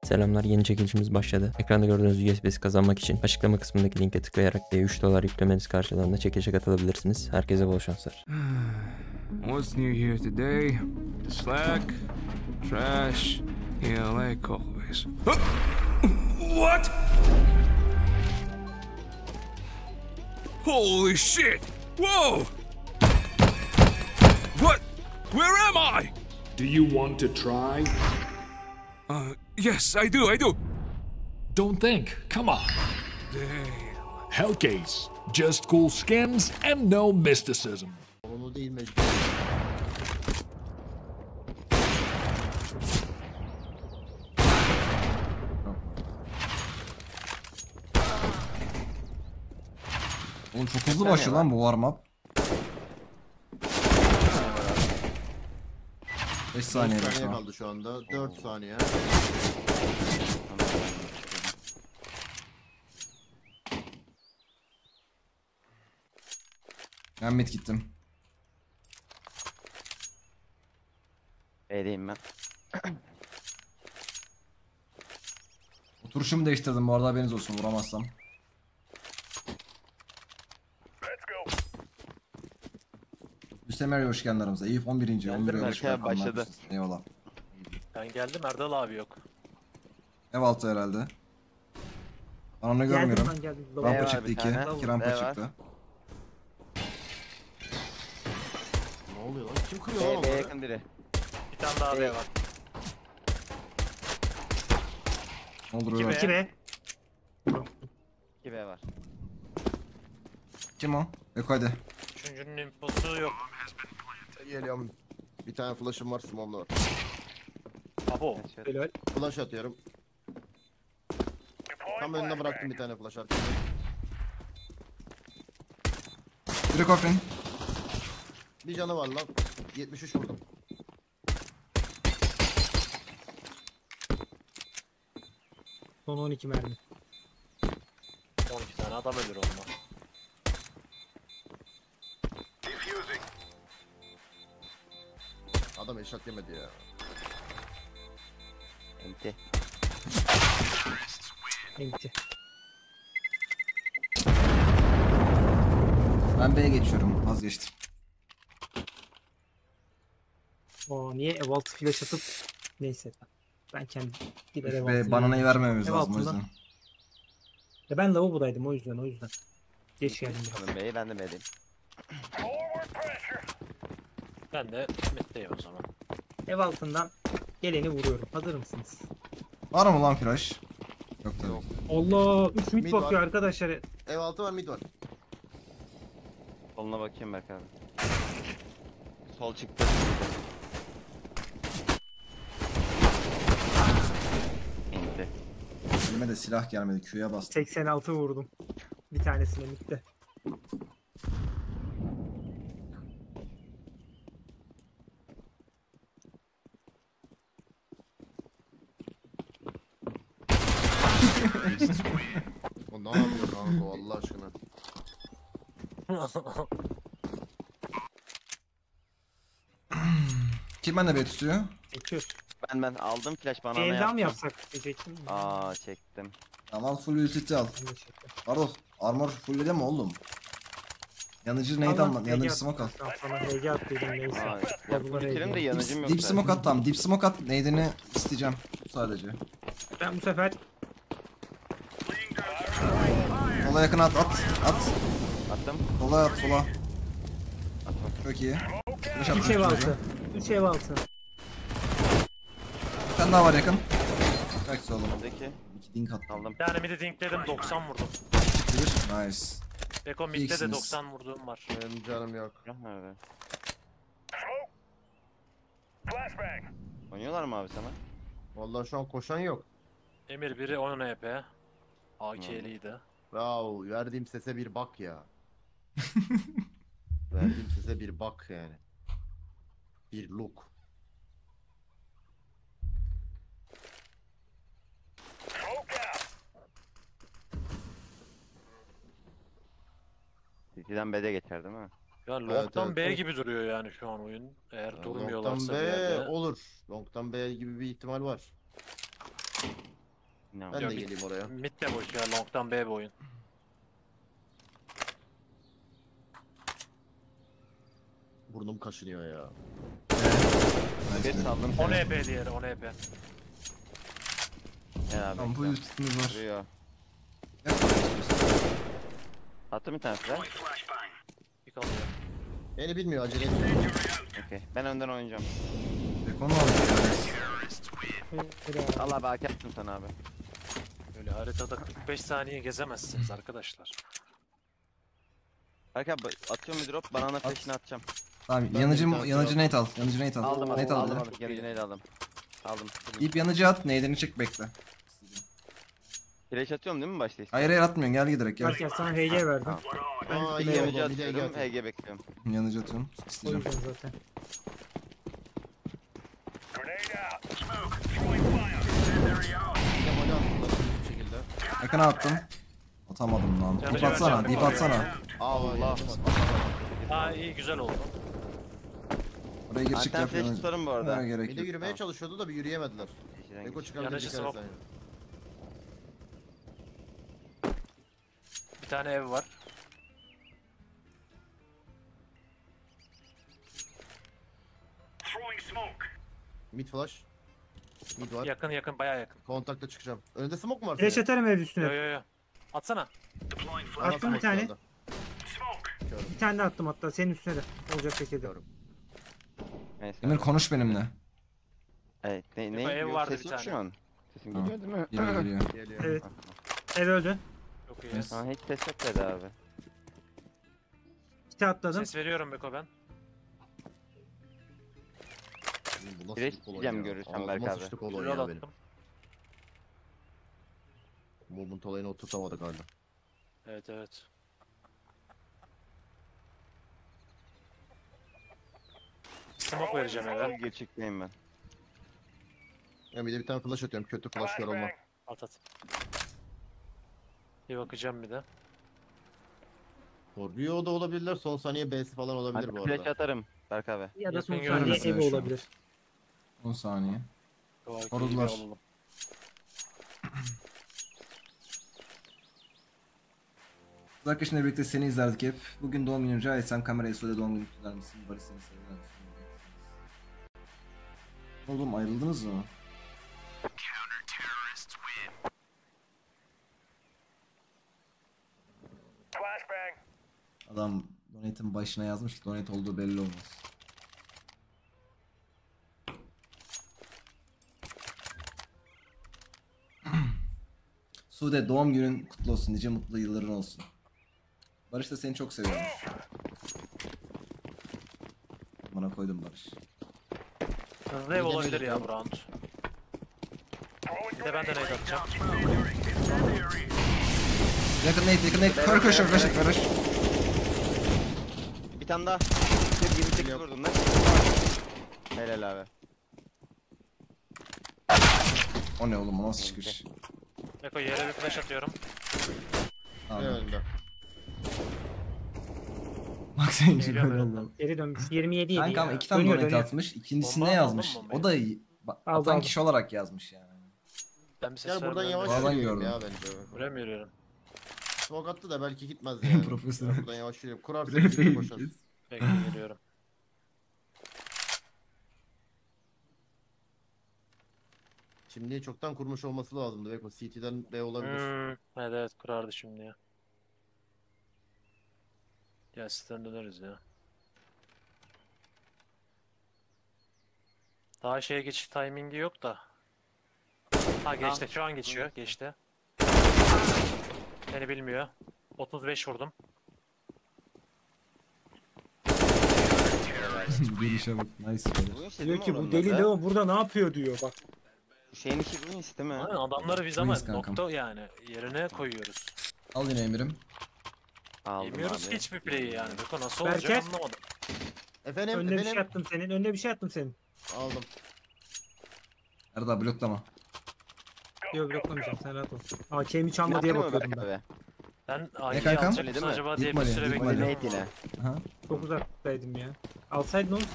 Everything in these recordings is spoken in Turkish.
Selamlar, yeni çekilişimiz başladı. Ekranda gördüğünüz USB'si kazanmak için açıklama kısmındaki linke tıklayarak $3 yüklemeniz karşılığında çekilişe katılabilirsiniz. Herkese bol şanslar. What's new here today? The slack, trash, yeah, like always. What? Holy shit! Whoa! What? Where am I? Do you want to try? Yes, I do. Don't think. Come on. Damn. Hellcase. Just cool skins and no mysticism. Onu değil mecbur. Oğlum çok hızlı başlıyor lan bu warm up. 5 saniye 5 saniye var. kaldı şu anda. 4 saniye. Ben mid gittim. B'deyim ben. Oturuşumu değiştirdim bu arada, haberiniz olsun, vuramazsam. Hüseyin hoş geldin aramıza. İyi 11. 11'e hoş Berkay geldin. başladı. Eyvallah. Ben geldim, Erdal abi yok. Ev altı herhalde. Ben onu görmüyorum. Rampa var çıktı bir 2. tane. 2 rampa B var. çıktı. Ne oluyor lan? Kim kırıyor lan B'ye onları? yakın biri. Bir tane daha B var. Ne olur İki öyle. B. 2 B var. Kim o? Eko hadi. Üçüncünün infosu yok. Geliyorum. Bir tane flash'ım var, smoke'um var. Abo. Evet. Flash atıyorum. Tam önüne bıraktım bir tane flash arkadaşlar. Biri coffin. Bir canı var lan. 73 vurdum. Son 12 mermi. 12 tane adam ölür onunla. Adam eşat yemedi ya. Enti. Enti. Ben B'ye geçiyorum. Vazgeçtim. Niye Evault flash atıp neyse. Ben kendim gider Evault'u Ve bananayı vermememiz Ev lazım o altından. yüzden. Ya ben lavabodaydım o yüzden. Geç geldim biraz. Alın B'yi, ben de B'deyim. Ben de middeyim o zaman. Ev altından geleni vuruyorum. Hazır mısınız? Var mı lan flash? Yok tabii. Allah 3 mid Mid bakıyor var. arkadaşlar. Ev altı var, mid var. Soluna bakayım Berk abi. Sol çıktı. Enti. Elime de silah gelmedi. Q'ya bastım. 86 vurdum. Bir tanesine midde. O ne yapıyor kanka Allah aşkına? Kim bende B tutuyor? Çekiyoruz. Ben aldım flash bana Bir ne el daha yaptım? mı yapsak diyecektim. Çektim. Tamam, full utility al. Ben de çektim. Pardon, armor full mi oğlum? Yanıcı neydi Allah, alma? Yanıcı HG smoke al. Tamam, sana HG attıydım neyse. Ya Bunlar bitirim de HG. yanıcım yok. Deep zaten. smoke at, tamam. Deep smoke at. Neydini isteyeceğim sadece. Ben bu sefer Sola yakın at. Attım. Sola at, sola. Attım. Çok iyi. Flash 3 atmış ev çocuğa. altı. 3 ev altı. Bir tane daha var yakın. Kaç oğlum. Buradaki. 2 dink attım. Aldım. Bir tane midi dinkledim, 90 vurdum. Nice. Beko midde de İyisiniz. 90 vurduğum var. Benim canım yok. Nerede? Oynuyorlar mı abi sana? Vallahi şu an koşan yok. Emir biri 10 EP. AK'liydi. Wow, verdiğim sese bir bak ya. Verdiğim sese bir bak yani. Bir look. City'den B'de geçer değil mi? Ya Evet, Long'dan evet. B gibi duruyor yani şu an oyun. Eğer durmuyorlarsa Long'dan bir B yerde. olur. Long'dan B gibi bir ihtimal var. Ne Ben Ya de mid- geleyim oraya. Mid de boş ya. Long'dan B bir oyun. Burnum kaşınıyor ya. Bir saldım 10 seni. EP diğeri 10 EP. Ya Tamam bu bekle. üstümüz var. Duruyor. Yap bakalım istiyorsan. Attım bir tanesi de. Bir kalıyor. Beni bilmiyor, acele etmiyor. Okey. Ben önden oynayacağım. Ekonu aldı ya. Allah belki attım sana abi. Böyle haritada 45 saniye gezemezsiniz arkadaşlar. Berk abi atıyorum bir drop. Banana flash'ini atacağım. Tamam Ben de yanıcı bir tane yanıcı daha- nate al. Yanıcı nate al. Aldım Nate al. aldım. ya. Aldım. Yanıcı neyle aldım. Aldım. İp yanıcı at. Nade'ini çek bekle. Flash atıyorum değil mi başta? Hayır hayır atmıyorsun. Gel giderek gel. Gel sana HG verdim. Tamam. Aa iyi Yanıcı oldu. Bir de atıyorum. gel. HG bekliyorum. Yanıcı atıyorum. O İsteyeceğim. yüzden zaten. Gel, bir şekilde. Yakına attım. Atamadım lan. Yanıcı Dip atsana. vereceğim. Dip atsana. Allah. Aa iyi güzel oldu. Oraya gir çık Anten yap flash yanıcı. tutarım bu Ha, arada. gerek Bir de yok. yürümeye çalışıyordu da bir yürüyemediler. Eşiden Eko geç. çıkarınca Yanıcı çıkarız smoke. yani. Bir tane ev var. Mid flash. Mid var. Yakın yakın bayağı yakın. Kontakta çıkacağım. Önünde smoke mu var Flash senin? atarım ev Yo üstüne. yo yo. Atsana. Bana Attım bir smoke tane. geldi. Körüm. Bir tane de attım hatta senin üstüne de. Olacak şekilde. Körüm. Neyse. Emir konuş benimle. Evet. Ne? Ev Yok, vardı ses bir yok tane. şu an. Sesim Tamam. geliyor değil mi? Geliyor geliyor. Geliyor. Evet. Ev öldü. Çok iyi. Yes. Şu an hiç ses yok dedi abi. İki atladım. Ses veriyorum Beko ben. Bu nasıl Direkt bir kolay gideceğim ya? görürsem Ağzıma Berk abi. sıçtı kolay Reload ya benim. attım. Movement olayını oturtamadık hala. Evet evet. Smoke vereceğim eve. Gerçekteyim ben. Ya bir de bir tane flash atıyorum. Kötü flash kör olma. At at. Bir bakacağım bir de. Rio da olabilirler. Son saniye B'si falan olabilir Hadi bu flash arada. atarım Berk abi. Ya da Yakın son görürüz saniye ya ev şu an. olabilir. 10 saniye. Doğru, Korudular. iyi bir alalım. Kız arkadaşımla birlikte seni izlerdik hep. Bugün doğum günü rica etsem kamerayı söyle doğum günü kutlar mısın? Barış seni seviyor musun? Oğlum ayrıldınız mı? Adam donate'in başına yazmış ki donate olduğu belli olmaz. Sude doğum günün kutlu olsun, nice mutlu yılların olsun. Barış da seni çok seviyormuş. Bana koydum Barış. Hızlı ev olabilir ya bu round. Bir de ben de nade atacağım. Yakın nate, kör koşuyor, Barış. Bir tane daha. 28 vurdum lan. Helal abi. O ne oğlum, o nasıl çıkış? Beko yere bir flash atıyorum. Ne Abi. önünde? Bak senin için Geliyorum böyle önümden. oldu. Geri dönmüş. 27 yedi Kankam ya. 2 tane Dönüyor, donate dönüyor. atmış, ikincisinde Bomba aldın yazmış. mı O bombayı? da iyi. Aldı, Atan aldı. kişi olarak yazmış yani. Ben bir ses Gel buradan vermiyorum. yavaş Buradan yürüyorum gördüm. ya bence. Buraya mı yürüyorum? Smoke attı da belki gitmez yani. Profesyonel. Buradan yavaş yürüyorum. Kurarsa bir koşarız. Bekle geliyorum. Şimdi çoktan kurmuş olması lazımdı. Beko CT'den B olabilir. Evet evet kurardı şimdi ya. Ya sizden döneriz ya. Daha şeye geçiş timingi yok da. Ha geçti şu an geçiyor geçti. Beni bilmiyor. 35 vurdum. Gelişe bak, nice. Bu iş Diyor ki bu deli Leo burada ne yapıyor diyor bak. Şeyin işi bu iş değil mi? Aynen, adamları biz ama Buyuz kankam. nokta yani yerine koyuyoruz. Al yine Emir'im. Aldım Yemiyoruz abi. hiçbir play'i yani. Beko nasıl Berke? olacak anlamadım. Efendim, Önüne bir şey attım senin. Önüne bir şey attım senin. Aldım. Erda bloklama. Yok bloklamayacağım sen rahat ol. AK'mi çalma diye Yaptın mı bakıyordum Berk ben. abi? Ben AK'yi kankam? alacak Öyle mısın değil mi? acaba diye İlk bir mali, süre ilk bekledim mali. Nate yine. Aha. Çok uzaktaydım ya. Alsaydın oğlum.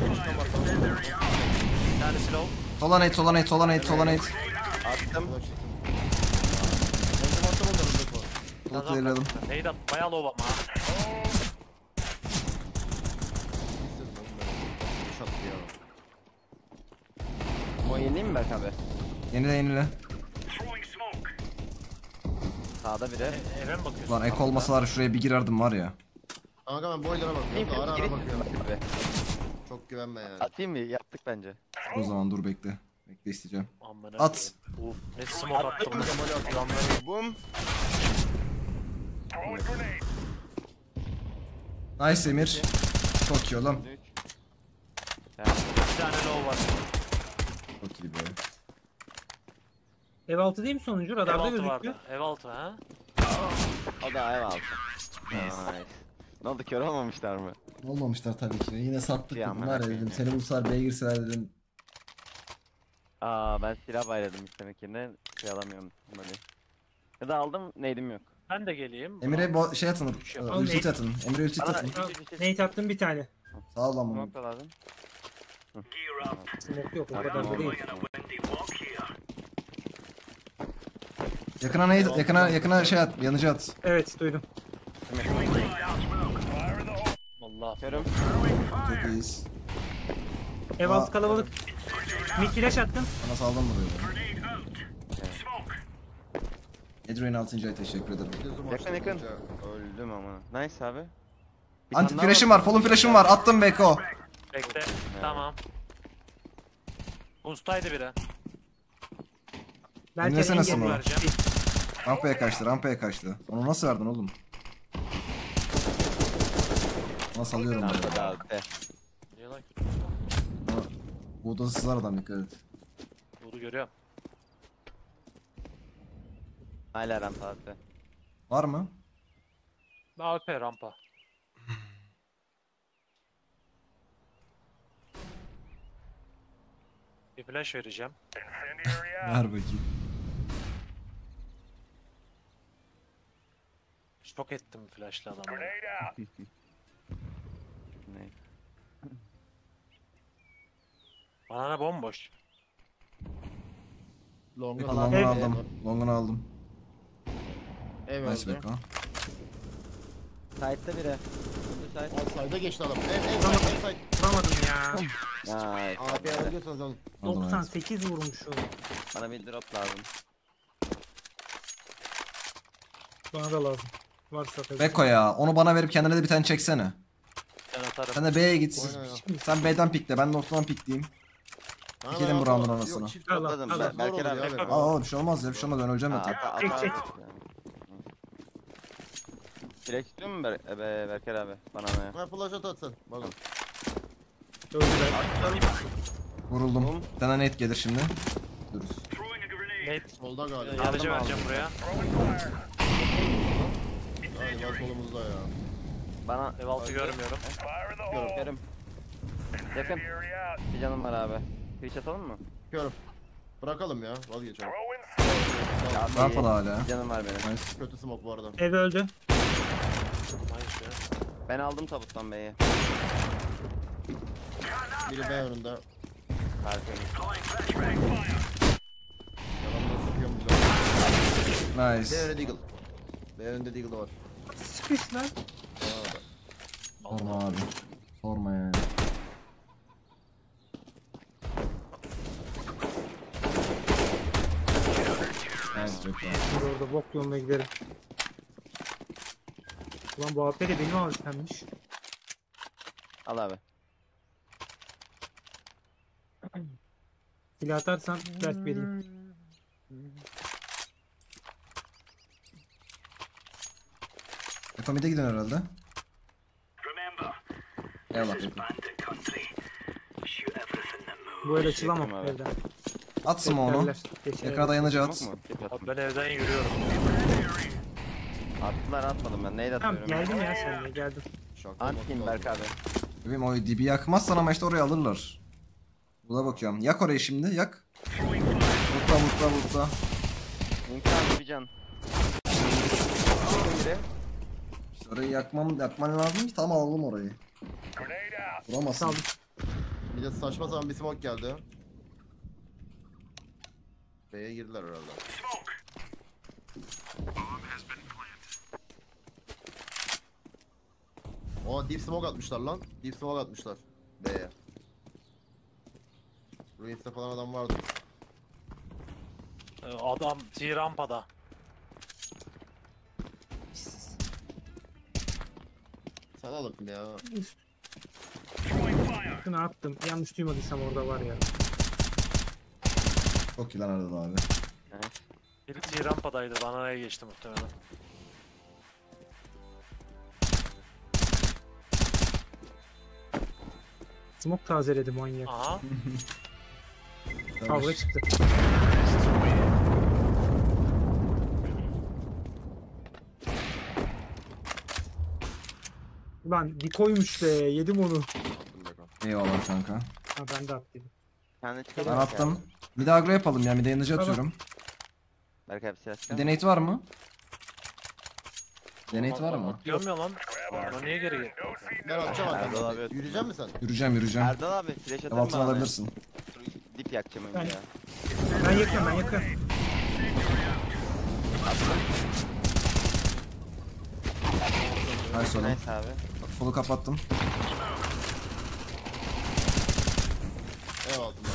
Bir tanesi low. Sola nate. Attım. Flash attım bakalım Beko. Bulut veriyorum. Neydi bayağı low ama. Şat ya. O yeneyim mi Berk abi? Yenile. Sağda biri. Eve mi bakıyorsun? Lan ek olmasalar şuraya bir girerdim var ya. Kanka ben boylara bakıyorum. Ara ara bakıyorum. Abi. Çok güvenme yani. Atayım mı? Yaptık bence. O zaman dur bekle. Bekle isteyeceğim. Amına At. koyayım. Uf, ne smoke attım. Bum. Nice Emir. Çok iyi oğlum. Bir tane low var. Çok iyi be. Ev altı değil mi sonuncu? Ev Radarda altı gözüküyor. vardı. Ev altı ha. O da ev altı. Nice. Ne oldu, kör olmamışlar mı? Olmamışlar tabii ki. Yine sattık Ya, dedim. Var merak ya dedim. etme. Seni bulsalar B'ye girseler dedim. Aa, ben silah bayradım istemekine şey alamıyorum böyle. Ya da aldım, neydim yok. Ben de geleyim. Emir'e şey atın. Al Ulti neyi? atın. Emir'e ulti Bana atın. Nate attım bir tane. Sağ ol lan bunu. nokta lazım. Smoke yok o Tamam, kadar da değil. Yakına şey at. Yanıcı at. Evet duydum. Allah. Körüm. Çok iyiyiz. Ev altı kalabalık. Mid flash attım. Sana saldım burayı. Edwin 6. ay teşekkür ederim. Yakın. Öldüm ama. Nice abi. Bir Anti tane daha flash'ım var. Fall'un flash'ım var. Attım Beko. Bekle. Tamam. Boost'taydı biri. Belki Dinlesene engel smoke. vereceğim. Rampaya kaçtı. Onu nasıl verdin oğlum? Nasıl alıyorum Tamam, böyle? daha de. Niye lan kötü? Bu odası sızar adam dikkat et. Bunu görüyorum. Hala rampa attı. Var mı? AWP rampa. Bir flash vereceğim. Ver bakayım. Şok ettim flashlı adamı. Ne? Banana bomboş. Long'u Long'unu falan aldım. Long'unu aldım. Ev Nice öldü. Beko. Side'da biri. Side. Side'a geçti adam. Ev side. Vuramadım ya. Nice. AP alabiliyorsanız alın. Aldım, evet. 98 vurmuşum. Bana bir drop lazım. Bana da lazım. Varsa tabii. Beko ya. Onu bana verip kendine de bir tane çeksene. Ben atarım. Sen de B'ye git. Oyna ya. Sen B'den pikle. Ben de ortadan pikleyeyim. İkinin bu round'un anasını. Yok, çift Allah, Atladım. Allah. Zor Berker olur abi. ya, Beko. Aa bir şey olmaz ya. Bir şey olmaz. Ben öleceğim zaten. Çek. Direkt istiyor mu Berker abi? Bana ne? Ha flash atsın. Bakın. Öldüler. Vuruldum. Bir tane net gelir şimdi. Duruz. Nate. Solda galiba. Yarıcı vereceğim buraya. Galiba solumuzda ya. Bana Ev altı görmüyorum. görüm. Yakın. Bir canım var abi. Twitch atalım mı? Körüm. Bırakalım ya. Vazgeçelim. Ya, Rampalı hala. Bir canım var benim. Nice. Kötü smoke bu arada. Ev öldü. Nice ya. Ben aldım tabuttan B'yi. Biri B önünde. Harikayım. Yalandan sıkıyorum güzel. B Nice. önünde Deagle. B önünde Deagle var. Çıkış lan. Sorma abi. Sorma yani. Nice Beko. Dur orada bok yoluna giderim. Ulan bu AP de benim AWP'mmiş. Al abi. Silah atarsan dert vereyim. Beko mid'e gidin herhalde. Eyvallah Beko. Bu el açılamam Çektim abi. evden. At onu. Beklerler, geçer. Yakına dayanıcı Yok at. mu? Abi ben evden yürüyorum. Attılar, atmadım ben. Neydi Tamam atıyorum? geldim ya sen de geldim. Antiyim Berk abi. Bebeğim o dibi yakmazsan ama işte orayı alırlar. Buna bakıyorum. Yak orayı şimdi. Yak. Vurta. Link abi bir can. Biri. İşte orayı yakman lazım ki tam alalım orayı. Vuramazsın. Saldım. Bir de saçma sapan bir smoke geldi. B'ye girdiler herhalde. O deep smoke atmışlar lan. Deep smoke atmışlar. B'ye. Ruins'te falan adam vardı. Adam T-rampada. Sen al bakayım ya. Şunu attım. Yanlış duymadıysam orada var ya. Çok iyi lan Erdal abi. Biri T-rampadaydı. Bananaya geçti muhtemelen. Smoke tazeledi manyak. Aha. Kavga çıktı. Ulan bir koymuş be. Yedim onu. Eyvallah kanka. Ha ben de attıydım. Kendi Ben çıkabilir attım. Bir de agro yapalım ya. Bir de yanıcı atıyorum. Berkay abi silah Bir çıkar. denate var mı? Denate var mı? Atlıyorum ya lan. Bana niye geri gel? Ben atacağım Erdal abi. arkamdan. Yürüyecek misin sen? Yürüyeceğim. Erdal abi flash atar Altına mı bana? alabilirsin. Dip yakacağım önce Ben- ya. Ben yakıyorum ben yakıyorum. Nice oğlum. Nice abi. Kolu kapattım. Ev altında.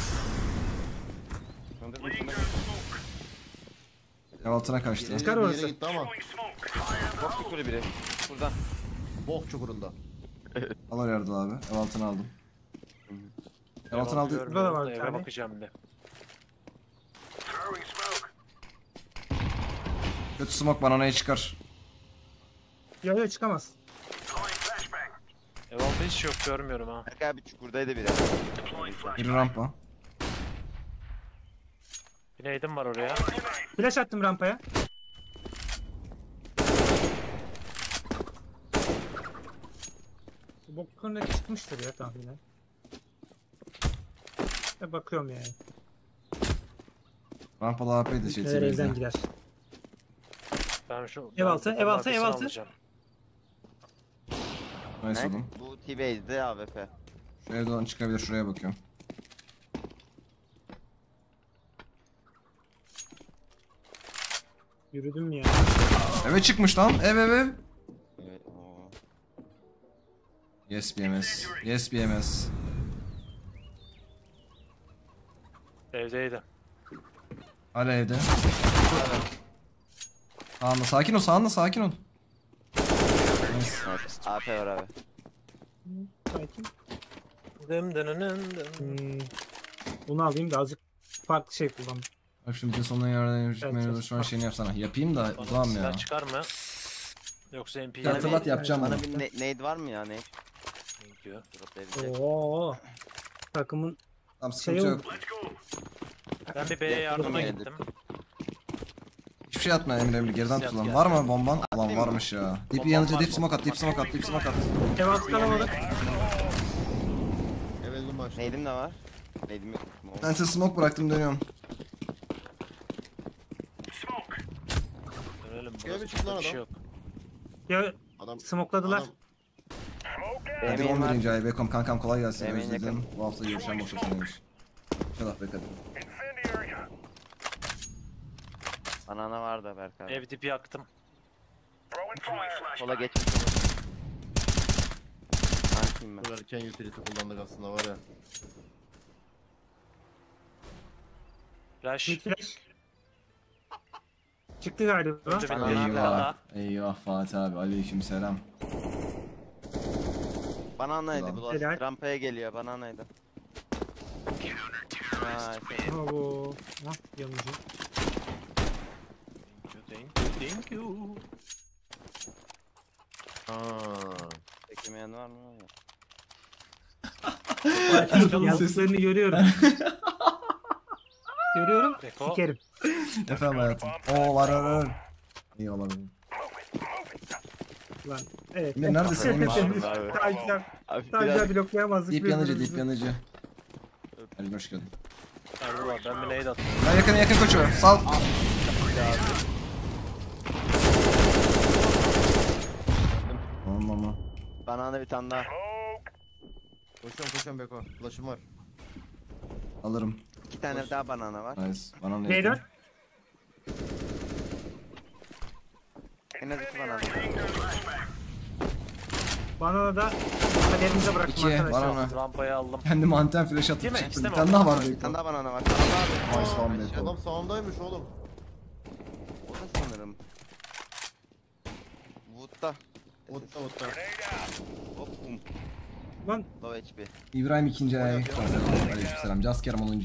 Ev altına kaçtı. Çıkar Bir orası. yere gitti ama. Bok çukuru biri. Buradan. Bok çukurunda. Al oraya Erdal abi. Ev altına aldım. Ev altına aldı. Görmüyorum Burada da var da bir eve tane. bakacağım bir. Kötü smoke bananaya çıkar. Yok çıkamaz. Ev altı hiç yok görmüyorum ha. Berkay abi çukurdaydı biri. Biri rampa. Bir neydim var oraya. Flash attım rampaya. Bu boklarına çıkmıştır ya tahminen. Bakıyorum yani. Rampada AP'ydi şey Neler evden TV'de. gider. Ben şu... Ev altı, ev altı, ev altı. Alacağım. Nice Ne? oğlum. Bu T-Base'de AWP. Şu evden çıkabilir, şuraya bakıyorum. Yürüdüm ya. Eve çıkmış lan. Ev. Evet. Oo. Yes BMS. Yes BMS. Evdeydi. Hala evde. Sağında sakin ol, sakin ol. Nice. Evet. AP var abi. Sakin. Dım dınının dım. Bunu alayım da azıcık farklı şey kullandım. Bak şimdi bir de sonuna yardım Evet, edip şu an şeyini yapsana. Yapayım da Bana uzağım silah ya. çıkar mı? Yoksa MP Bir hatırlat yapacağım bunu. Bana bir nade var mı ya nade? diyor. Droplayabilir. Oo. Takımın Tamam sıkıntı Şey yok. Ben bir B'ye yardıma Yakın gittim. Hiçbir şey atma Emre geriden Siyah tutulan. geldi. Var mı bomban? Ulan Atayım mı? varmış ya. Dip Bombam yanıcı var, dip smoke at, bombam dip smoke at, dip smoke at. ev altı kalabalık. Ev elini başladı. Nade'im de var. Nade'im yok. Ben size smoke bıraktım dönüyorum. Dönelim. Şöyle bir burası çık lan bir şey adam. yok. Ya Adam smokladılar. adam- Hadi Emin var. 11. ay Bekom kankam kolay gelsin. Emin Özledim. yakın. Bu hafta görüşen boşasındaymış. İnşallah Bekom. Banana var da Berk abi. Ev dipi yaktım. Sola geçmiş olur. Hankiyim ben. Bu erken utility kullandık aslında var ya. Flash. Mid flash. Çıktı galiba. Önce bir Bana tane abi. Eyvah. daha. Eyvah Fatih abi. Aleyküm selam. Bananaydı bu. Helal. Rampaya geliyor bananaydı. Nice. Oo. Ha yanıcı. Thank you. Çekemeyen var mı? Yazdıklarını görüyorum. Görüyorum. Beko. Sikerim. Efendim hayatım. Oo var. İyi olabilir. Lan evet. Emir neredesin Emir? Abi. Daha güzel. Abi Daha güzel bloklayamazdık. Dip yanıcı, birbirimizi. dip yanıcı. Hadi hoş geldin. Nerede var? Ben bir nade attım. Ben yakın koçu. Sal. Tamam. Banana bir tane daha. Koşuyorum Beko. Flash'ım var. Alırım. 2 tane daha banana var. Nice. Bana ne? Neyden? En az 2 banana. Banana da kaderimize bıraktım 2 arkadaşlar. banana. Rampayı aldım. Kendim anten flash atıp Değil mi? çıktım. Bir İsteme tane onu. daha var Bir Beko. tane daha banana var. Nice lan Beko. Adam sağındaymış oğlum. O da sanırım. Wood'da. Otta otta. Hop bum. Lan Low HP. İbrahim ikinci ay. Aleykümselam. Casker'ım 10. ay.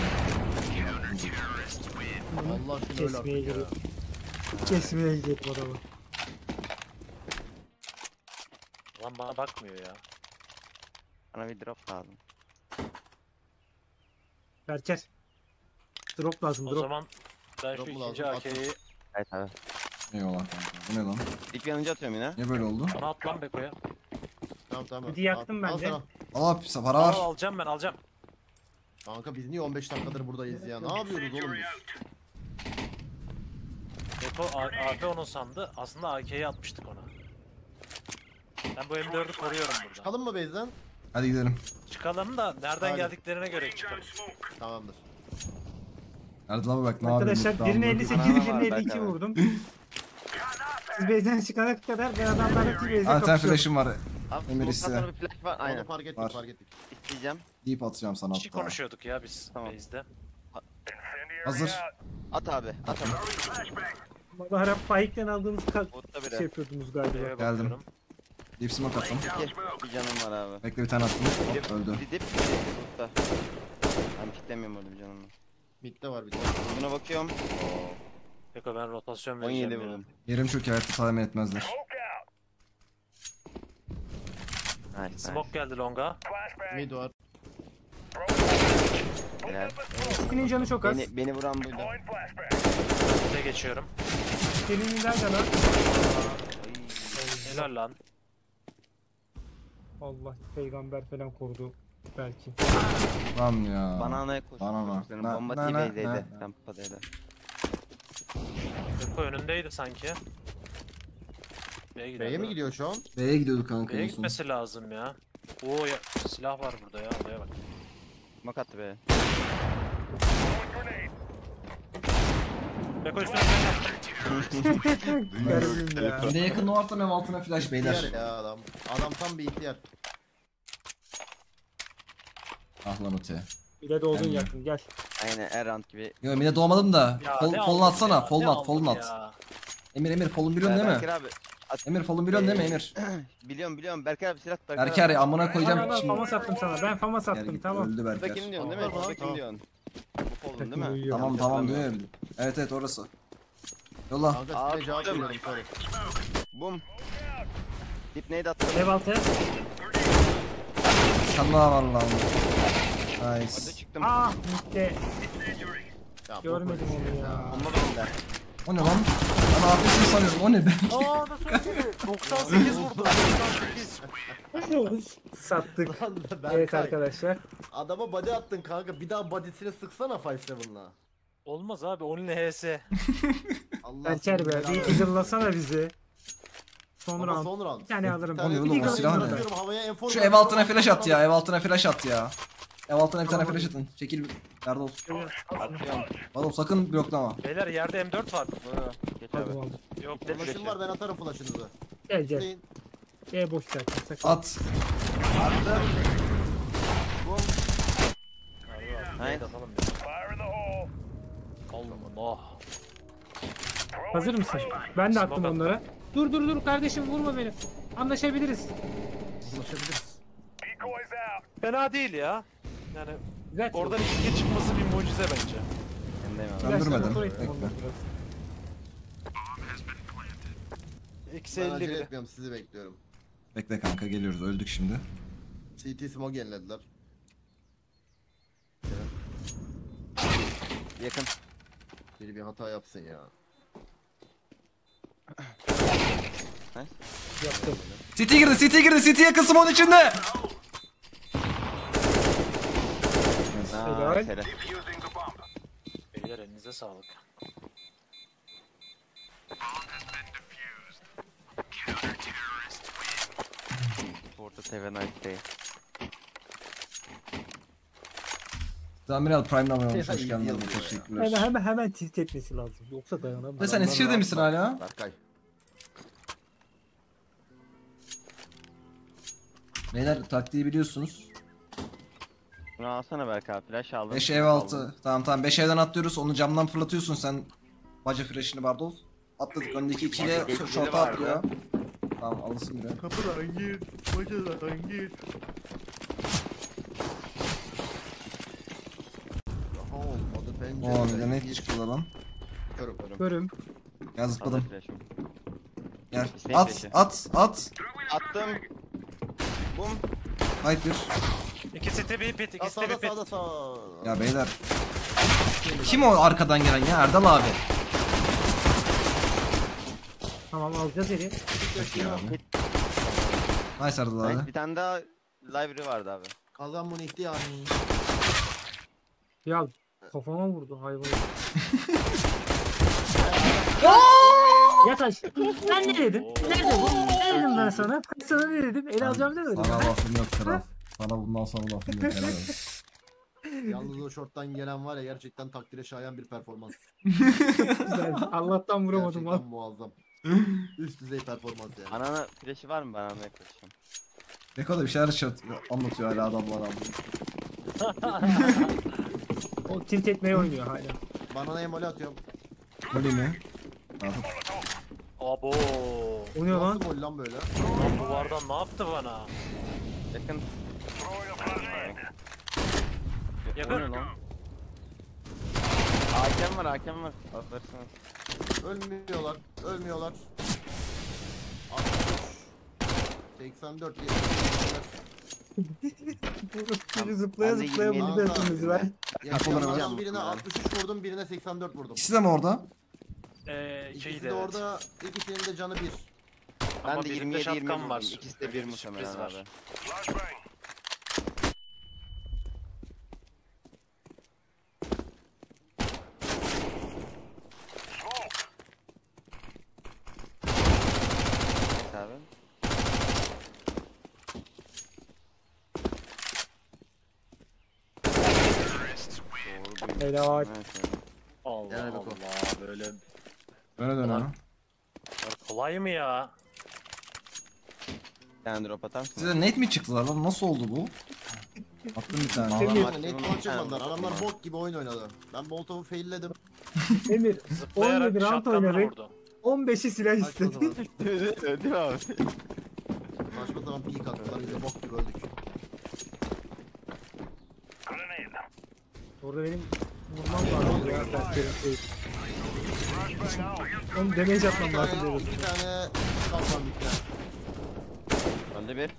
Allah aşkına öyle kesmeye artık ya. gidiyor. Kesmeye gidiyor bu adamı. Lan bana bakmıyor ya. Bana bir drop lazım. Berker. Drop lazım O drop. zaman ben şu Drop mu ikinci lazım? AK'yi Evet abi. Eyvallah kanka. Bu ne lan? İlk yanıcı atıyorum yine. Niye böyle oldu? bana at lan Beko'ya. Tamam tamam. Bir yaktım Al bence. sana. Aa pis para var. Alacağım ben alacağım. Kanka biz niye 15 dakikadır buradayız ya? Ne yapıyoruz oğlum biz? Beko AP onun sandı. Aslında AK'yi atmıştık ona. Ben bu M4'ü koruyorum burada. Çıkalım mı base'den? Hadi gidelim. Çıkalım da nereden Hadi. geldiklerine göre çıkalım. Tamamdır. Erdal abi bak ne Arkadaşlar yapıyorsun? birine 58 Banana var birine belki 52 abi. vurdum. Siz base'den çıkana kadar ben adamlarla bir base'de Anten kapışıyorum. flash'ım var. Abi Emir Wood'da iste. sonra bir flash var. Onu Aynen. fark ettik Var. fark ettik. İsteyeceğim. Deyip atacağım sana Bir şey hatta. konuşuyorduk ya biz Tamam. base'de. Hazır. At abi. At abi. Valla Harap Faik'ten aldığınız Wood'da şey biri. yapıyordunuz galiba. B'ye Geldim. bakıyorum. Deep smoke attım. Bir canım var abi. Bekle bir tane attım. Hop öldü. Bir dip Wood'da. Ben piklemiyorum orada bir canım var. Mid'de var bir tane. Buna bakıyorum. Beko ben rotasyon 17 vereceğim ya. vurdum. Yerim çok iyi. Hayatta tahmin etmezler. Nice. Smoke geldi longa. Mid var. Helal. Senin canı çok az. Beni vuran buydu. Bize geçiyorum. Senin nerede lan? Helal lan. Allah peygamber falan korudu belki. Lan ya. Bananaya koştum. Banana. Senin Na- bomba na- na- TV'deydi. na- Rampadaydı. Beko önündeydi sanki. B'ye gidelim. B'ye mi gidiyor şu an? B'ye gidiyordu kanka. B'ye en son. gitmesi lazım ya. Oo ya, silah var burada ya. Oraya bak. Smoke attı be. Beko üstüne Garibim ya. Bir de yakın varsa ev altına flash İhtiyar beyler. ya adam. Adam tam bir ihtiyar. Ah lan öte. Bir de doğdun yakın gel. Aynen Errant gibi. Yo bir de doğmadım da. Ya Fol, ne folun aldın atsana. ya, Folun ne at. Folun aldın at. ya? Emir folun biliyorsun değil mi? Berker abi. Emir folun biliyorsun değil mi Emir? Biliyorum. Berker abi silah Berker. Berker ya amına Al koyacağım al şimdi. fama sattım sana. Ben fama Gel sattım git, tamam. öldü Burada Berker. kim diyorsun değil mi? Tamam, Burada kim tamam. diyorsun? Bu Polun değil mi? Uyuyor. Tamam tamam duyuyorum. Evet orası. Yolla. Kanka Abi, size cevap veriyorum sorry. Bum. Dip neydi attı? Ev altı. Kanla var lan. Hadi Nice. çıktım. Ah mitte. Ya, Görmedim onu ya. Bomba bende. O ne lan? Ben APS'ini sanıyorum. O ne be? Aa nasıl öldü? 98 vurdu. 98. Sattık. Lan da Berkay, Evet arkadaşlar. Adama body attın kanka. Bir daha body'sine sıksana 5-7'la. Olmaz abi 10 ile HS. Allah Berker seni be belanı bir versin. eagle'lasana bizi. Son Ama round. son round. Bir tane alırım. Bir tane O ne oğlum, o bir silah ne? atıyorum, havaya enfor Şu var. ev altına flash at ya. Ev altına flash at ya. Ev altına bir tane flash atın. Çekil. Erdal. Oğlum sakın bloklama. Beyler yerde M4 var. Geç Hadi abi. oğlum. Yok Flash'ım var ben atarım flash'ınızı. Gel gel. Deyin. Boş zaten. Sakın. At. Hayır. atalım ya. Allah. Hazır mısın? Ben de attım Smoke attım. onlara. Dur kardeşim vurma beni. Anlaşabiliriz. Ulaşabiliriz. Fena değil ya. Yani Güzel. oradan 2 çıkması bir mucize bence. Bendeyim abi. Söndürmedim. Biraz Bekle. Eksi Ben 50 acele bile. etmiyorum sizi bekliyorum. Bekle kanka geliyoruz. Öldük şimdi. CT smoke yenilediler. Yakın. Biri bir hata yapsın ya. Yaptım. City girdi. City yakın onun içinde. Aa, Helal. helal. Beyler elinize sağlık. Orta TV night day. Zamiral Prime'dan abone olmuş. Ya, Hoş iyi geldin. yazıyor ya. Teşekkürler. Hemen tilt etmesi lazım. Yoksa dayanamam. Ve sen Eskişehir'de misin hala? Berkay. Beyler taktiği biliyorsunuz. Bunu alsana Berk abi. Flash aldım. 5 ev altı. Tamam 5 evden atlıyoruz. Onu camdan fırlatıyorsun sen. Baca flash'ını Bardol. Atladık. Öndeki ikiliye Geçişleri short'a vardı. atlıyor. Tamam alırsın bile. Kapıdan gir. Bacadan gir. Aha olmadı pencere. Oo bir de ne çıktı lan. Körüm. Görüm. Ya Aldım zıpladım. flash'ım. Gel. İsteyin At flash'ı. at at. Attım. Bum. Haydi bir. İkisi de bir pit, Aa, ikisi de bir sağda pit. sağda sağ. Ya beyler. Kim o arkadan gelen ya? Erdal abi. Tamam alacağız eli. Nice Erdal abi. Nice. Bir tane daha library vardı abi. Kazan bunu ihtiyar. Ya kafama vurdu hayvan. Yataş. Ben ne dedim? Nerede bu? Ne dedim ben sana? Ben sana ne dedim? El alacağım demedim. Sana lafım yok kral. Sana bundan sonra lafım yok helal olsun. Yalnız o short'tan gelen var ya gerçekten takdire şayan bir performans. Güzel. Allah'tan vuramadım Gerçekten lan. muazzam. Üst düzey performans yani. Banana flash'ı var mı? Banana flash'ım. Beko da bir şeyler anlatıyor hala adamlar abi. O tilt etmeye oynuyor hala. Banana emoli atıyorum. Öyle mi? Abo. O ne lan? Nasıl gol lan böyle? Lan duvardan ne yaptı bana? Yakın. Yakın. O ne lan? Hakem var, hakem var. Aferin. Ölmüyorlar. Ölmüyorlar. 84 Biri zıplaya Ben de zıplaya 27 buldu hepimizi ben. Yaşayan birine 63 vurdum, birine 84 vurdum. İkisi de mi orada? İkisi Şeydi de evet. orada, ikisinin de canı bir. Ben Ama de birinde 27-20 şapkan vurdum. var. İkisi de bir Sürpriz muhtemelen var. abi. Neyse abi. Doğru bir- Helal. Evet, evet. Allah Yani Beko. Allah böyle Öne dön ha. kolay mı ya? Bir tane drop atar mısın? Size net mi çıktılar lan? Nasıl oldu bu? Attım bir tane. Emir. Yani net puan çıkmadılar. Adamlar bok gibi oyun oynadı. Ben Boltov'u failledim. Emir Zıplayarak 17 round şapkanla oynadık. vurdu. 15'i silah Saçma istedi. sapan. Değil mi abi? Saçma sapan peek attılar. Biz de bok gibi öldük. Orada benim vurmam lazım ya. Berklerin şey. Oğlum damage atmam lazım diyoruz. İki tane kalkan bitti. Önde bir.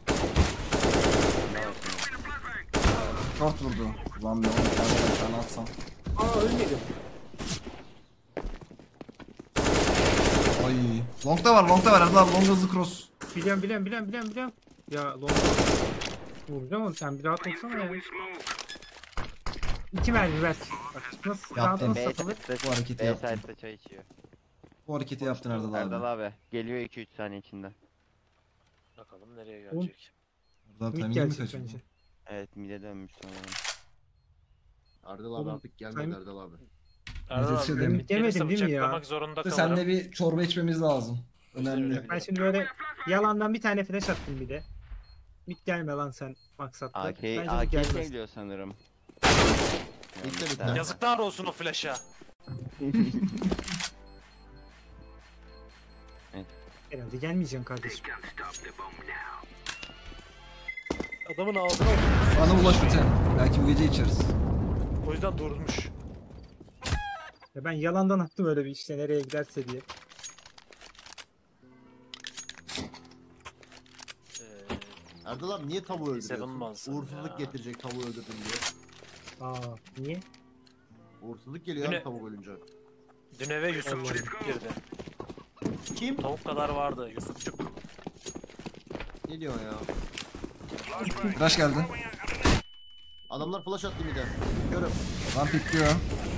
Short vurdu. Ulan bir 10 tane atsam. Aa ölmedim. Ay. Long'da var Erdal abi. Long hızlı cross. Biliyorum. Ya long. Vuracağım onu sen bir rahat olsana ya. 2 mermi ver. Bak nasıl Yaptım. nasıl satılır? Bu hareketi yaptın. B-side'de çay içiyor. Bu hareketi yaptın Erdal Erdal abi. abi. Geliyor 2-3 saniye içinde. Bakalım nereye gelecek. Erdal abi Mid timing mi gelecek kaçırdın? bence. Evet mide dönmüş sanırım. Erdal abi Oğlum, artık gelmedi sen- Erdal abi. Erdal Yetişir abi, demin. bir gelirse Demedim değil mi ya? bıçaklamak zorunda İşte kalırım. seninle bir çorba içmemiz lazım. Önemli. Ben şimdi böyle yalandan bir tane flash attım bir de. Mid gelme lan sen maksatla. AK Bence AK gelmez. geliyor sanırım. Bitti, bitti. Yani Yazıklar olsun o flash'a. Herhalde gelmeyeceksin kardeşim. Adamın ağzına oturdu. Bana ulaş bir tane. Belki bu gece içeriz. O yüzden durmuş. Ya ben yalandan attım öyle bir işte nereye giderse diye. Erdal abi niye tavuğu Seven öldürüyorsun? Manson Uğursuzluk ya. getirecek tavuğu öldürdün diye. Aa niye? Uğursuzluk geliyor Yine- abi tavuk ölünce. Dün eve Yusufçuk girdi. Kim? Tavuk kadar vardı Yusufçuk. Ne diyorsun ya? Flash geldi. Adamlar flash attı bir de. Görüm. Lan pikliyor.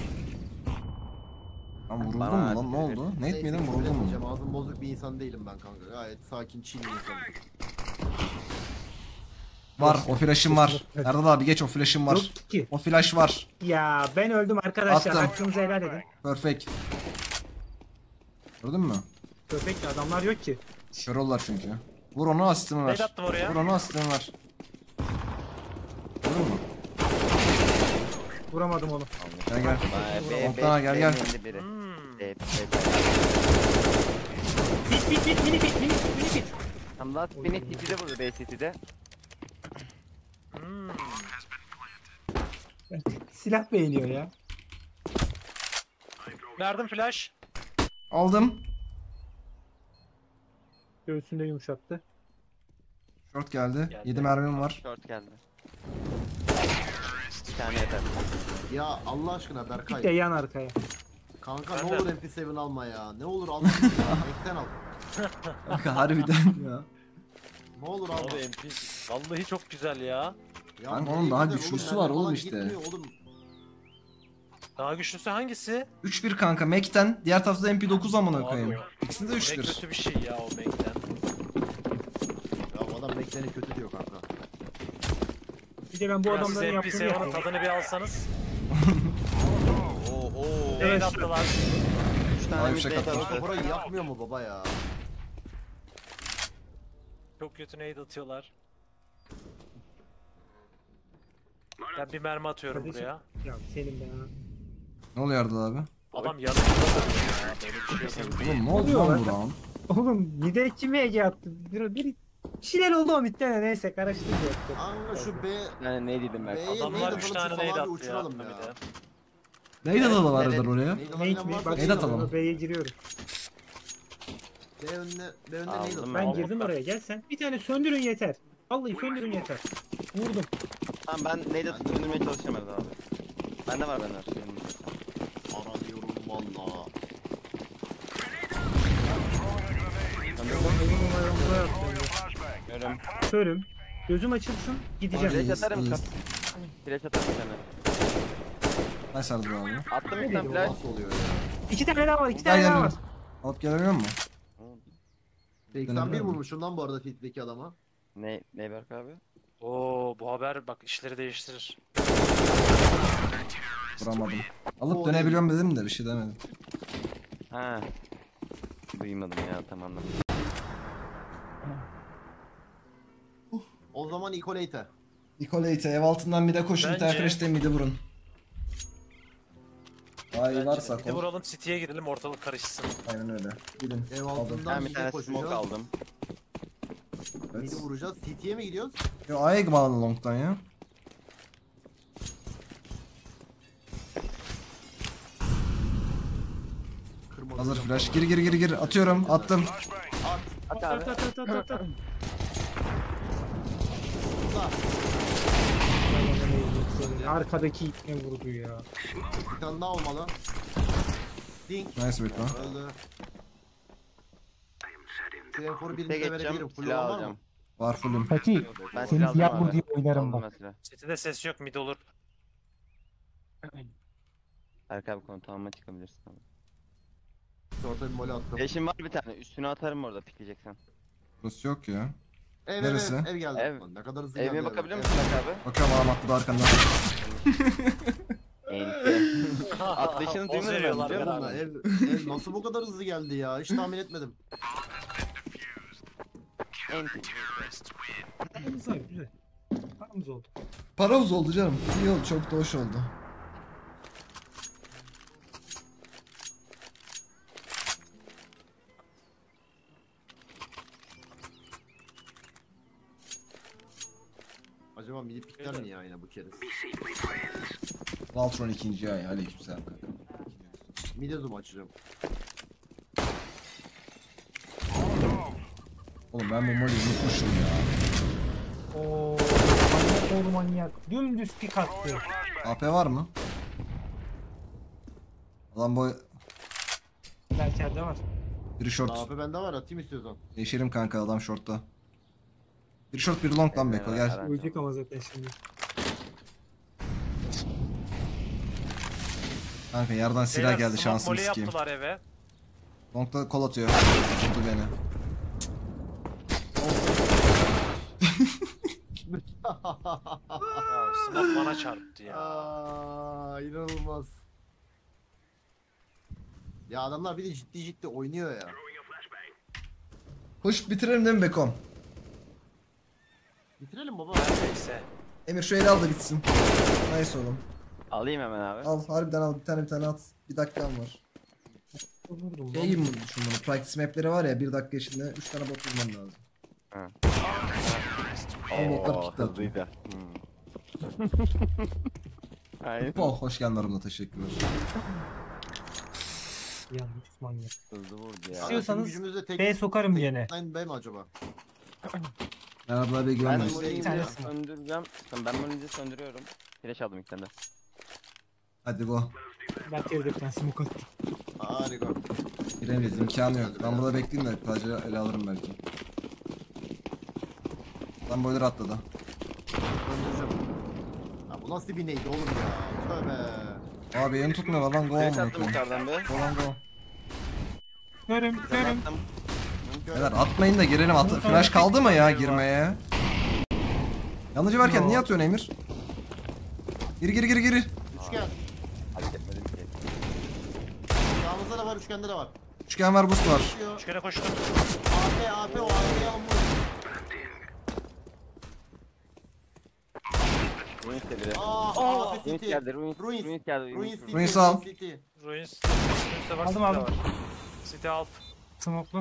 Lan vuruldun Bana mu lan ne oldu? Net Neyse, miydin küfür vuruldun mu? etmeyeceğim. Ağzım bozuk bir insan değilim ben kanka. Gayet sakin, chill bir insanım. Var o flash'ım var. Erdal abi geç o flash'ım var. Yok ki. O flash var. Ya ben öldüm arkadaşlar. Attım. Hakkınızı helal edin. Perfect. Gördün mü? Köpek adamlar yok ki. Kör oldular çünkü. Vur onu, asistimi ver. Nade attım oraya. Vur onu, asistimi ver. Vurur mu? Vuramadım onu. Gel gel. B, Oktana gel, gel. Biri. Hmm. Mini pit. Tam last beni City'de vurdu, B City'de. Hmm. Silah beğeniyor ya. Verdim flash. Aldım. Göğsünde yumuşattı. Short geldi. Geldi. 7 mermim var. Short geldi. Bir tane yeter. Ya Allah aşkına Bir de Berkay. yan arkaya. Kanka Ben ne de. olur MP7 alma ya. Ne olur alma. Ekten al. Kanka harbiden ya. Ne olur alma. Abi MP. Vallahi çok güzel ya. Ya Kanka nereye onun daha gider güçlüsü mermi var oğlum falan işte. gitmiyor oğlum. Daha güçlüsü hangisi? 3-1 kanka Mac'ten. Diğer tarafta MP9 amına Abi koyayım. o- İkisi de Ne 3-1. kötü bir şey ya o Mac'ten. Ya bu adam Mac'lerini kötü diyor kanka. Bir de ben bu Ya siz adamların yaptığını MP7'ın yapayım. tadını bir alsanız. Oo. Evet. Nade attılar. 3 tane Ay, mid şaka nade yaptım. attı. Burayı yakmıyor mu baba ya? Çok kötü nade atıyorlar. Ben bir mermi atıyorum Kardeşim. buraya. Ya senin be ya. Ne oluyor Erdal abi? Adam yanımda ya. Böyle bir şey yok. Oğlum ne oldu oluyor lan lan? bu round? Oğlum bir de kim EG attı? Bir şeyler oldu o midden, neyse karıştırdı. Kanka şu B... Yani ne dedim ben? B'ye Adamlar nade 3 atalım, tane şu nade falan bir attı ya. uçuralım Bir ya. de. Neyi de var evet. arada oraya? Nade Nate alabilen mi? varsa Bak Nade atalım. B'ye giriyorum. B önüne nade Aldım atalım. Ben Aldım girdim ben. oraya, gel sen. Bir tane söndürün yeter. Vallahi söndürün yeter. Vurdum. Tamam ben nade atıp döndürmeye çalışamadım abi. Bende var bende var. Ara diyorum valla. Görüm. Körüm. Gözüm açılsın gideceğim. Hadi. Flash atarım iyiyiz. kap. Flash atarım sana. Nice Erdal abi. Attım bir Ne tane dedi flash. Nasıl oluyor ya? İki tane daha var, iki Gel tane gel. daha var. Alıp gelemiyor mu? 81 Dönebilir mi? vurmuşum lan bu arada Fit'teki adama. Ne Berk abi? Oo bu haber bak işleri değiştirir. Vuramadım. Alıp O dönebiliyorum dedim de bir şey demedim. Ha. Duymadım ya tamam. O zaman Ecolate. Nicolate ev altından bir de koşun bir tane Bence- fresh'te midi vurun. Ay varsa Bir de kol. vuralım City'ye girelim ortalık karışsın. Aynen öyle. Gidin. Ev Aldım. altından Ben bir mid'e tane smoke koşacağız. aldım. Evet. Mid'i vuracağız. CT'ye mi gidiyoruz? Yo A'ya bağlı long'dan ya. Kırmızı Hazır cam flash. falan. Gir. Atıyorum. Attım. At At abi. at at at at. Ulan, Arkadaki ne vurdu ya. bir tane daha olmalı. Dink. Nice Beko. Öldü. Şu M4'u Tek birinize geçeceğim. verebilirim. Full Silah olan var alacağım. mı? Var fullüm. Peki Ben Seni silah aldım siyah vur abi. diye oynarım Aldım bak. ben silah. City'de ses yok mid olur. Berk abi kontağıma çıkabilirsin abi. Orta bir mole attım. Eşim var bir tane. Üstüne atarım orada pikleyeceksen. Burası yok ya. Ev Neresi? ev geldi. Ev. Lan ne kadar hızlı Evime geldi bakabilir ev. misin Berk abi? Bakıyorum adam attı da arkandan. Enti. Atlayışını Poz duymadım ben veriyorlar biliyor musun? Ulan beraber. ev nasıl bu kadar hızlı geldi ya? Hiç tahmin etmedim. Enti. Güzel güzel. Paramız oldu. Paramız oldu canım. İyi oldu. Çok da hoş oldu. Acaba midi pikler mi ya yine bu keriz? Valtron 2. ay. Aleykümselam kanka. Mide zoom açacağım. Oğlum ben bu molly'yi unutmuşum ya. Ooo manyak oğlu manyak. Dümdüz pik attı. AP var mı? Adam boy... Belki de var. Biri short. AP bende var atayım istiyorsan. Değişelim kanka adam shortta. Bir short bir long lan Beko gel. Ölecek ama zaten şimdi. Kanka yerden silah Beyler, geldi smoke şansımı volley sikeyim. yaptılar eve. Long'da kol atıyor. Tuttu beni. Ya smoke bana çarptı ya. Aa, inanılmaz. Ya adamlar bir de ciddi oynuyor ya. Koş bitirelim değil mi Bekom? Bitirelim baba. Neyse. Emir şu eli al da bitsin. Nice oğlum. Alayım hemen abi. Al harbiden al, bir tane at. Bir dakikam var. Vurdum Şey gibi düşün bunu. Practice mapleri var ya, 1 dakika içinde 3 tane bot bulman lazım. Ha. Ama botlar Oo, kilitli atıyor. hızlıydı. Aynen. Oh, hoş geldin aramda, teşekkürler. Yanlış manyak. Hızlı vurdu ya. İstiyorsanız Gücümüzde tek... B sokarım gene. Line B mi acaba? Merhabalar Bey, Ben güvenmiyoruz. bunu- bunu tanesi mi? söndüreceğim. Tamam, ben bunu söndürüyorum. Flash aldım ilk tane. Hadi go. Ben teoretikten smoke attım. Harika. Giremeyiz, imkanı yok. Ben burada bekleyeyim de sadece ele alırım belki. Lan boiler atladı. Döndüreceğim. Ha, bu nasıl bir neydi oğlum ya? Tövbe. Abi yeni tutmuyor lan, go Flash on attım bakalım. yukarıdan be. Go lan go. Görüm, Ben görüm. attım. Beyler atmayın da girelim. Flash kaldı mı ya girmeye? Yanıcı varken niye atıyorsun Emir? Gir. Üçgen. Hareket etmedim ki. Yağımızda da var, üçgende de var. Üçgen var, boost var. Koşuyor. Üçgene koştum. AP o AP'ye alın bunu. Ruins de biri. AP Ruins City. geldi. Ruins. Ruins. Ruins geldi. Ruins City. Ruins al. City. Ruins. Ruins'e bak. Aldım, City aldım. var. City alt. Smoke'lu.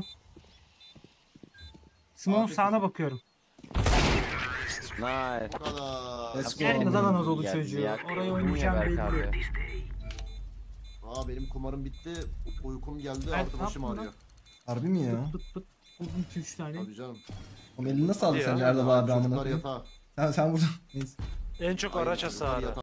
Smoke'un sağına bakıyorum. Nice. Bu kadar. Let's go. Gelmedi lan Anadolu Geldi çocuğu. ya. Orayı Niye oynayacağım Berk abi? belli. Benim kumarım bitti. Uykum geldi. Ben Artı başım ne yaptım ağrıyor. Harbi mi ya? Pıt pıt. Buldum 2-3 tane. Tabii canım. O elini nasıl aldı Ya. sence Erdal abi amına Çocuklar koyayım? yatağa. Sen burada. Neyse. En çok Aynen, araç çocuklar hasarı. yatağa.